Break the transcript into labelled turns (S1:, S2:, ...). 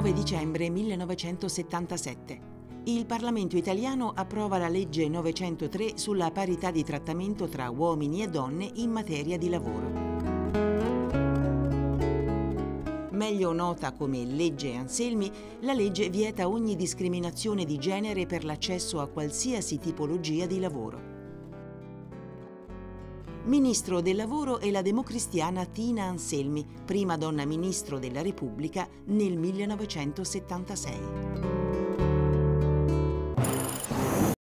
S1: 9 dicembre 1977. Il Parlamento italiano approva la legge 903 sulla parità di trattamento tra uomini e donne in materia di lavoro. Meglio nota come legge Anselmi, la legge vieta ogni discriminazione di genere per l'accesso a qualsiasi tipologia di lavoro. Ministro del Lavoro è la democristiana Tina Anselmi, prima donna ministro della Repubblica nel 1976.